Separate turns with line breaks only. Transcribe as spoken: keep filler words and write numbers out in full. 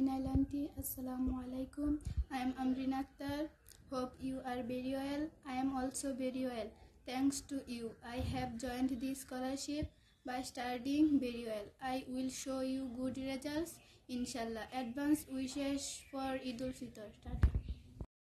Nile auntie. Assalamu alaikum. I am Ambrin Akter. Hope you are very well. I am also very well. Thanks to you, I have joined this scholarship by studying very well. I will show you good results, inshallah. Advance wishes for Eid ul Fitr.